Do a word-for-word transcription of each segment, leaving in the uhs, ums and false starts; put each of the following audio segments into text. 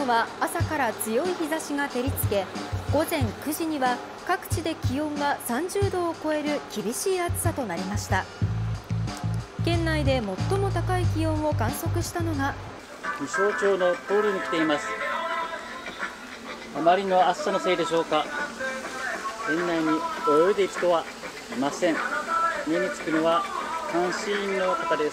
は朝から強い日差しが照りつけ、午前くじには各地で気温がさんじゅうどを超える厳しい暑さとなりました。県内で最も高い気温を観測したのが美庄町のプールに来ています。あまりの暑さのせいでしょうか、園内に泳いでいる人はいません。目につくのは監視員の方です。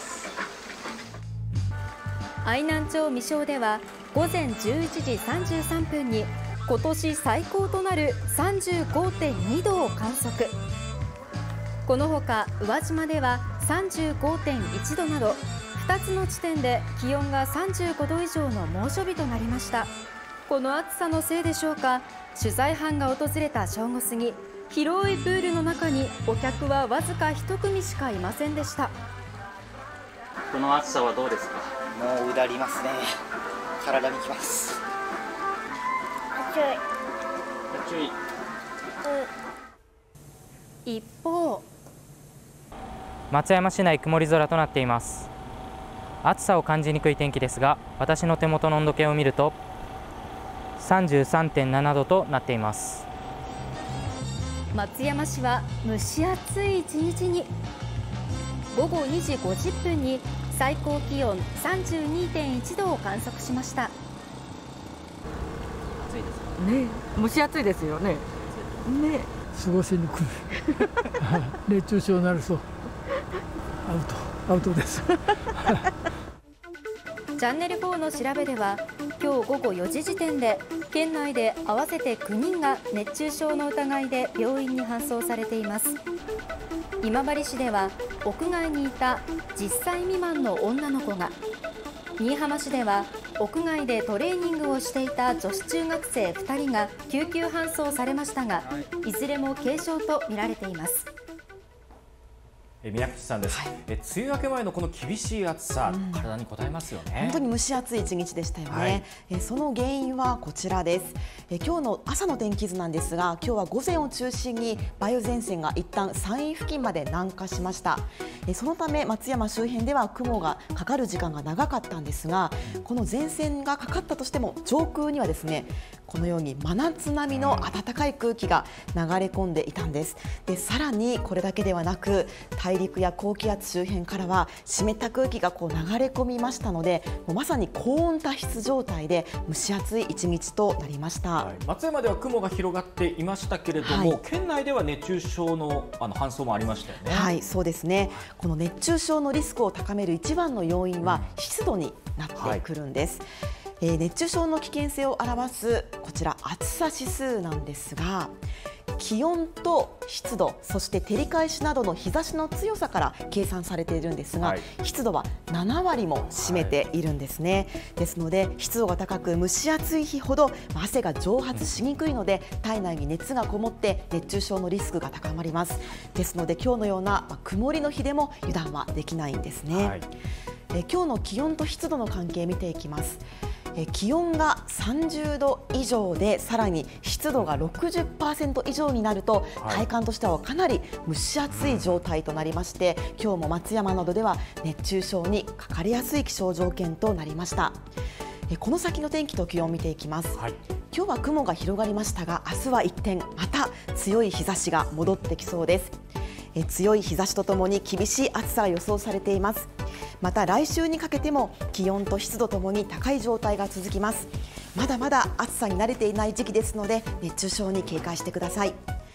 愛南町美庄では午前じゅういちじさんじゅうさんぷんに今年最高となる さんじゅうごてんにどを観測。このほか宇和島では さんじゅうごてんいちどなどふたつの地点で気温がさんじゅうごど以上の猛暑日となりました。この暑さのせいでしょうか、取材班が訪れた正午過ぎ、広いプールの中にお客はわずか一組しかいませんでした。 この暑さはどうですか？ もううだりますね。体にきます。 注意。 一方、 松山市内曇り空となっています。暑さを感じにくい天気ですが、私の手元の温度計を見ると さんじゅうさんてんななどとなっています。 松山市は蒸し暑い一日に。午後にじごじゅっぷんに最高気温 さんじゅうにてんいちどを観測しました。 暑いですね、蒸し暑いですよね。ね、 過ごしにくい熱中症になるとアウトアウトですチャンネルフォーの調べでは今日午後よじ時点で県内で合わせてきゅうにんが熱中症の疑いで病院に搬送されています。今治市では屋外にいたじゅっさい未満の女の子が、新居浜市では屋外でトレーニングをしていた女子中学生ふたりが救急搬送されましたが、いずれも軽傷とみられています。 宮口さんです、はい、え梅雨明け前のこの厳しい暑さ、うん、体に応えますよね。 本当に蒸し暑い一日でしたよね、はい、えその原因はこちらです。え今日の朝の天気図なんですが、今日は午前を中心に梅雨前線が一旦山陰付近まで南下しました。えそのため松山周辺では雲がかかる時間が長かったんですが、この前線がかかったとしても上空にはですね、このように真夏並みの暖かい空気が流れ込んでいたんです。でさらにこれだけではなく、大陸や高気圧周辺からは湿った空気がこう流れ込みましたので、もうまさに高温多湿状態で蒸し暑い一日となりました、 はい、松山では雲が広がっていましたけれども、はい、県内では熱中症の、あの搬送もありましたよね。 はい、そうですね。この熱中症のリスクを高める一番の要因は湿度になってくるんです、はい。えー、熱中症の危険性を表すこちら暑さ指数なんですが、気温と湿度、そして照り返しなどの日差しの強さから計算されているんですが、はい、湿度はななわりも占めているんですね、はい、ですので湿度が高く蒸し暑い日ほど汗が蒸発しにくいので、体内に熱がこもって熱中症のリスクが高まります。ですので今日のような曇りの日でも油断はできないんですね、はい。え今日の気温と湿度の関係見ていきます。気温がさんじゅうど以上で、さらに湿度が ろくじゅっパーセント 以上になると、体感としてはかなり蒸し暑い状態となりまして、今日も松山などでは熱中症にかかりやすい気象条件となりました。この先の天気と気温を見ていきます、はい。今日は雲が広がりましたが、明日は一転また強い日差しが戻ってきそうです。え強い日差しとともに厳しい暑さが予想されています。また来週にかけても気温と湿度ともに高い状態が続きます。まだまだ暑さに慣れていない時期ですので、熱中症に警戒してください。